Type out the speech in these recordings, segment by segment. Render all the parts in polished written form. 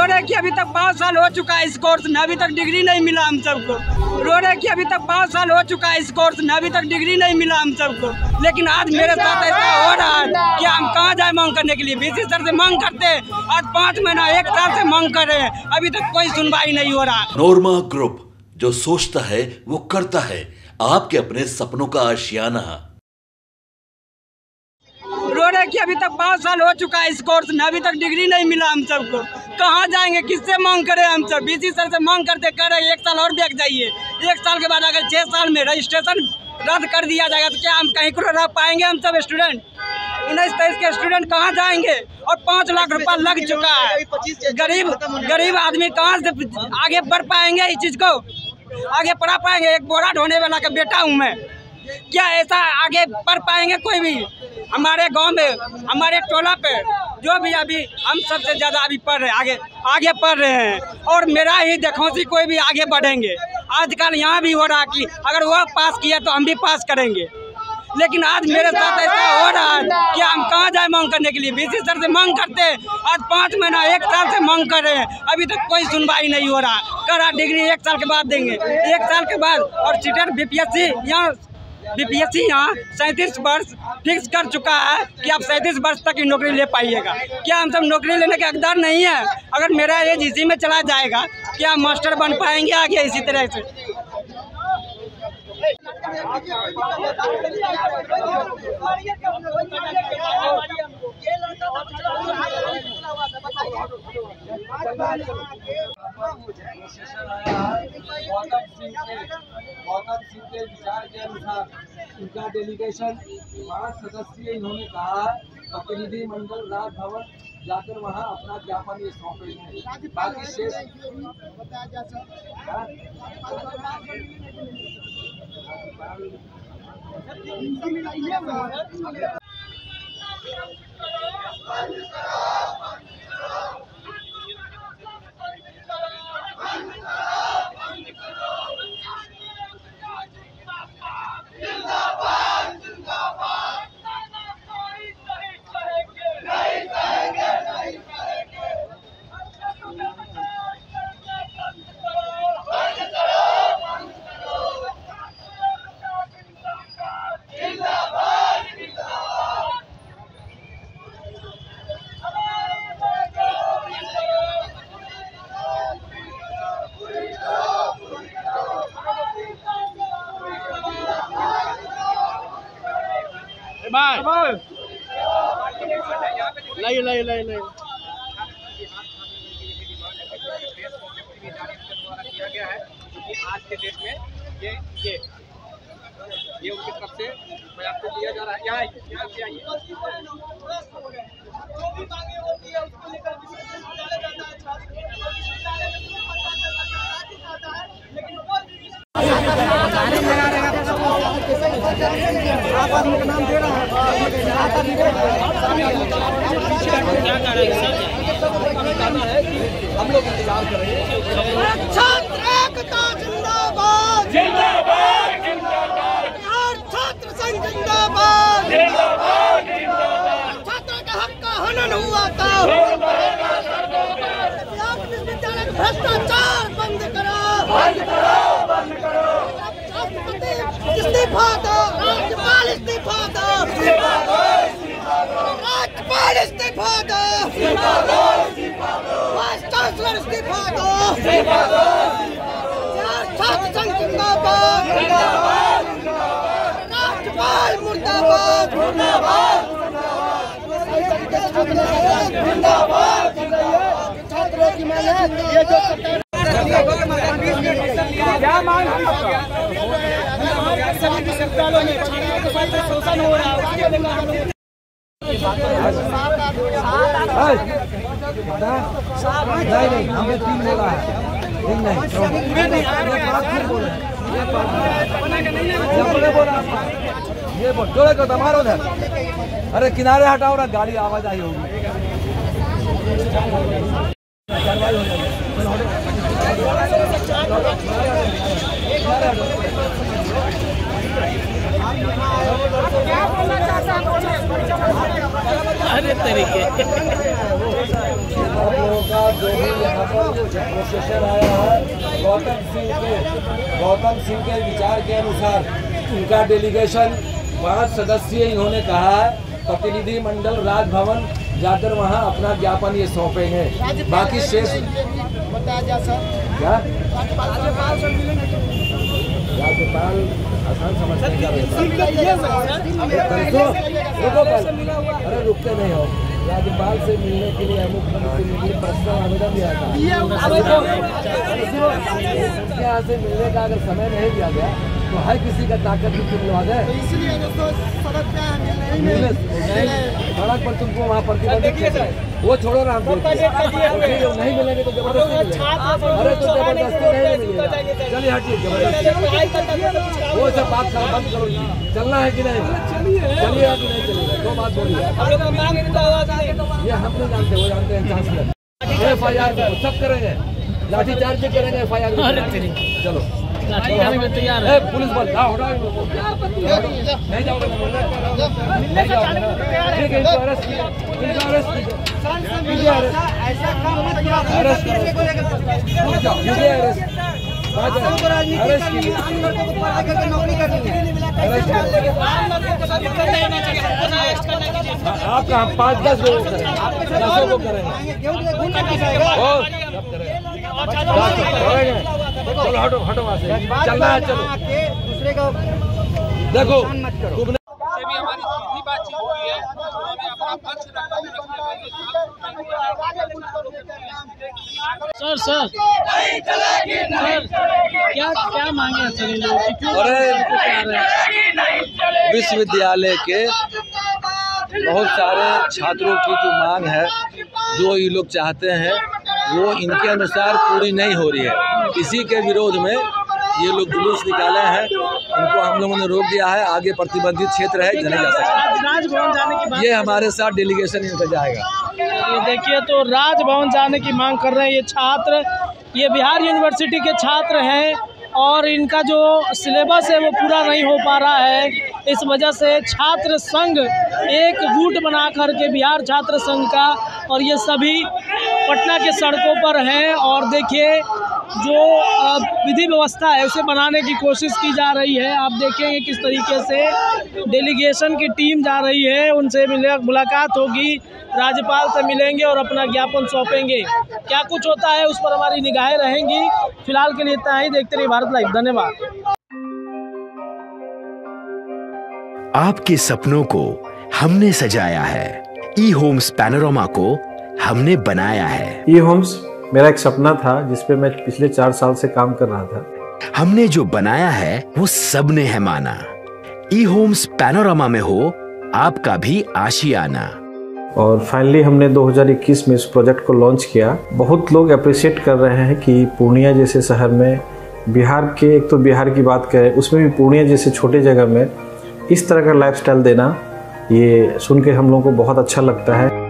रहे हैं कि अभी तक 5 साल हो चुका है इस कोर्स में, अभी तक डिग्री नहीं मिला हम सबको। रो रहे हैं कि अभी तक 5 साल हो चुका है इस कोर्स में, अभी तक डिग्री नहीं मिला हम सबको। लेकिन आज मेरे साथ ऐसा हो रहा है कि हम कहाँ जाए मांग करने के लिए। बीसी सर से मांग करते, आज 5 महीना 1 साल से मांग कर रहे हैं, अभी तक कोई सुनवाई नहीं हो रहा। नोरमा ग्रुप, जो सोचता है वो करता है, आपके अपने सपनों का आशियाना। रो रहे हैं कि अभी तक 5 साल हो चुका है इस कोर्स में, अभी तक डिग्री नहीं मिला हम सबको। कहाँ जाएंगे, किससे मांग करें हम सब। बीसी सर से मांग करते कह रहे 1 साल और बैठ जाइए। 1 साल के बाद अगर 6 साल में रजिस्ट्रेशन रद्द कर दिया जाएगा तो क्या हम कहीं को रह पाएंगे। हम सब स्टूडेंट 19-23 के स्टूडेंट कहाँ जाएंगे। और 5 लाख रुपया लग चुका है। गरीब आदमी कहाँ से आगे बढ़ पाएंगे, इस चीज़ को आगे पढ़ा पाएंगे। एक बोरा ढोने वाला का बेटा हूँ मैं, क्या ऐसा आगे पढ़ पाएंगे कोई भी। हमारे गांव में, हमारे टोला पे जो भी अभी हम सबसे ज़्यादा अभी पढ़ रहे हैं, आगे पढ़ रहे हैं। और मेरा ही देखौसी कोई भी आगे बढ़ेंगे। आजकल यहाँ भी हो रहा कि अगर वह पास किया तो हम भी पास करेंगे। लेकिन आज मेरे साथ ऐसा हो रहा है कि हम कहाँ जाए मांग करने के लिए। बीसी सर से मांग करते, आज 5 महीना 1 साल से मांग कर रहे हैं, अभी तक कोई सुनवाई नहीं हो रहा। कह रहा डिग्री 1 साल के बाद देंगे, 1 साल के बाद। और सीटेट बीपीएससी यहाँ 37 वर्ष फिक्स कर चुका है कि आप 37 वर्ष तक की नौकरी ले पाइएगा। क्या हम सब नौकरी लेने के हकदार नहीं है। अगर मेरा एज इसी में चला जाएगा, क्या मास्टर बन पाएंगे आगे इसी तरह से। गौतम सिंह के विचार के अनुसार उनका डेलीगेशन 5 सदस्यीय इन्होंने कहा प्रतिनिधि मंडल राजभवन जाकर वहां अपना ज्ञापन ये सौंपेंगे। बाकी शेष नहीं किया गया है कि आज के डेट में ये उनकी तरफ से मैं आपको दिया जा रहा है। यहाँ पे आइए। आप आदमी का नाम दे रहा है, हम लोग इंतजार कर रहे हैं। छात्र एकता जिंदाबाद, जिंदाबाद, जिंदाबाद। छात्र संघ जिंदाबाद, जिंदाबाद, जिंदाबाद। छात्रों के हक का हनन हुआ था। विश्वविद्यालय भ्रष्टाचार बंद करो, बंद करो, बंद करो। इस्तीफा दो, राज्यपाल इस्तीफा दो, राज्यपाल इस्तीफा दो, वाइस चांसलर इस्तीफा दो, छात्र संघ जिंदाबाद, राज्यपाल मुर्दाबाद, छात्रों की मांग ये जो क्या मांग सभी विश्वविद्यालयों में छात्रों के साथ शोषण हो रहा है। नहीं हमें 3 बोला है, 3 नहीं ये बोल जोड़े को मारो उधर। अरे किनारे हटाओ ना, गाड़ी आवाज आई होगी। अरे तरीके आप लोगों का जो भी यहाँ पर प्रोसेसर आया है गौतम सिंह के विचार के अनुसार उनका डेलीगेशन 5 सदस्यीय इन्होंने कहा है प्रतिनिधि मंडल राजभवन जाकर वहां अपना ज्ञापन ये सौंपेंगे। बाकी शेष बताया जा सर क्या राज्यपाल आसान समझने का रुको अरे रुकते नहीं हो। राज्यपाल से मिलने के लिए मुख्यमंत्री से मिलने पर्सनल आवेदन दिया था। यहाँ से मिलने का अगर समय नहीं दिया गया तो हर किसी का ताकत भी मिलवा दे। इसलिए सड़क पर तुमको वहाँ प्रतिबंधित वो छोड़ो ना, नहीं मिलेंगे तो जबरदस्ती। अरे तो जबरदस्ती नहीं मिलेगा। चलिए हटिए जबरदस्ती, वो सब बात बंद करो। चलना है कि नहीं? चलिए आप नहीं चलेगा, दो बात बोलिए। ये हम नहीं जानते, वो जानते हैं चांसलर। FIR सब करेंगे, लाठीचार्ज करेंगे, FIR चलो तैयार है। पुलिस बल नहीं जाओगे नहीं जाओगे ना, ठीक है। इनको अरेस्ट कीजिए आप कहाँ 5-10 लोग करेंगे, 10 को करेंगे। चलो हटो हटो वहाँ से, चलना है चलो। दूसरे का देखो से भी हमारी सीधी बातचीत हुई है, उन्होंने अपना पक्ष रखा सर क्या मांगे हैं सर लोग? अरे विश्वविद्यालय के बहुत सारे छात्रों की जो मांग है, जो ये लोग चाहते हैं वो इनके अनुसार पूरी नहीं हो रही है। इसी के विरोध में ये लोग जुलूस निकाले हैं। इनको हम लोगों ने रोक दिया है, आगे प्रतिबंधित क्षेत्र है, नहीं जा सकते। राजभवन जाने की बात, ये हमारे साथ डेलीगेशन इनका जाएगा। ये देखिए तो राजभवन जाने की मांग कर रहे हैं ये छात्र। ये बिहार यूनिवर्सिटी के छात्र हैं और इनका जो सिलेबस है वो पूरा नहीं हो पा रहा है। इस वजह से छात्र संघ एक गुट बना करके बिहार छात्र संघ का, और ये सभी पटना के सड़कों पर हैं। और देखिए जो विधि व्यवस्था है उसे बनाने की कोशिश की जा रही है। आप देखेंगे किस तरीके से डेलीगेशन की टीम जा रही है, उनसे मुलाकात होगी, राज्यपाल से मिलेंगे और अपना ज्ञापन सौंपेंगे। क्या कुछ होता है उस पर हमारी निगाहें रहेंगी। फिलहाल के लिए इतना ही, देखते रहिए भारत लाइव। धन्यवाद। आपके सपनों को हमने सजाया है, ई होम्स पैनोरमा को हमने बनाया है। ई होम्स मेरा एक सपना था जिस पे मैं पिछले 4 साल से काम कर रहा था। हमने जो बनाया है वो सबने है माना। ई होम्स पैनोरमा में हो आपका भी आशियाना। और फाइनली हमने 2021 में इस प्रोजेक्ट को लॉन्च किया। बहुत लोग अप्रिशिएट कर रहे हैं कि पूर्णिया जैसे शहर में, बिहार के, एक तो बिहार की बात करें उसमें भी पूर्णिया जैसे छोटे जगह में इस तरह का लाइफस्टाइल देना, ये सुन के हम लोगों को बहुत अच्छा लगता है।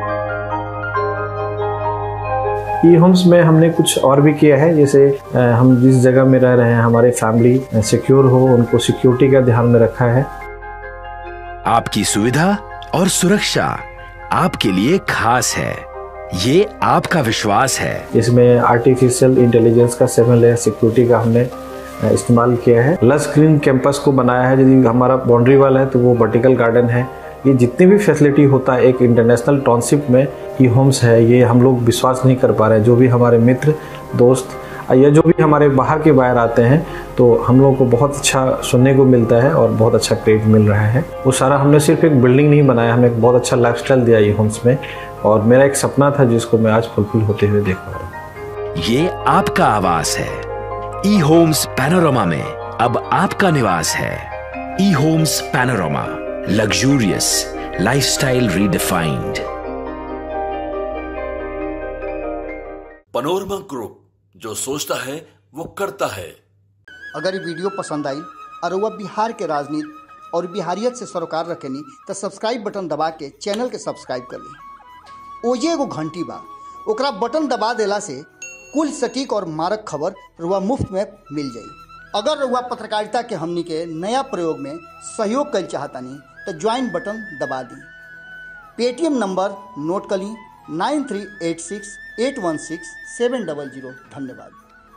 ई होम्स में हमने कुछ और भी किया है, जैसे हम जिस जगह में रह रहे हैं हमारे फैमिली सिक्योर हो, उनको सिक्योरिटी का ध्यान में रखा है। आपकी सुविधा और सुरक्षा आपके लिए खास है, ये आपका विश्वास है। इसमें आर्टिफिशियल इंटेलिजेंस का 7 लेयर सिक्योरिटी का हमने इस्तेमाल किया है। लस ग्रीन कैंपस को बनाया है। यदि हमारा बाउंड्री वाल है तो वो वर्टिकल गार्डन है। ये जितनी भी फैसिलिटी होता है एक इंटरनेशनल टाउनशिप में ई होम्स है, ये हम लोग विश्वास नहीं कर पा रहे हैं। जो भी हमारे मित्र दोस्त या जो भी हमारे बाहर के बाहर आते हैं तो हम लोगों को बहुत अच्छा सुनने को मिलता है और बहुत अच्छा क्रेडिट मिल रहा है। वो सारा हमने सिर्फ एक बिल्डिंग नहीं बनाया, हमें एक बहुत अच्छा लाइफस्टाइल दिया ई होम्स में, और मेरा एक सपना था जिसको मैं आज फुलफिल होते हुए देख पा रहा हूँ। ये आपका आवास है। ई होम्स पैनोरमा में अब आपका निवास है। E homes panorama, luxurious lifestyle redefined. Panorama group, जो सोचता है वो करता है। अगर ये वीडियो पसंद आई और वह बिहार के राजनीति और बिहारियत से सरोकार रखेनी तो सब्सक्राइब बटन दबा के चैनल के सब्सक्राइब कर ली। ओजे एगो घंटी बा, ओकरा बटन दबा देला से कुल सटीक और मारक खबर रुआ मुफ्त में मिल जाई। अगर रुआ पत्रकारिता के हमनी के नया प्रयोग में सहयोग कर चाहतानी तो ज्वाइन बटन दबा दी। पेटीएम नंबर नोट कर ली 9386816700। धन्यवाद।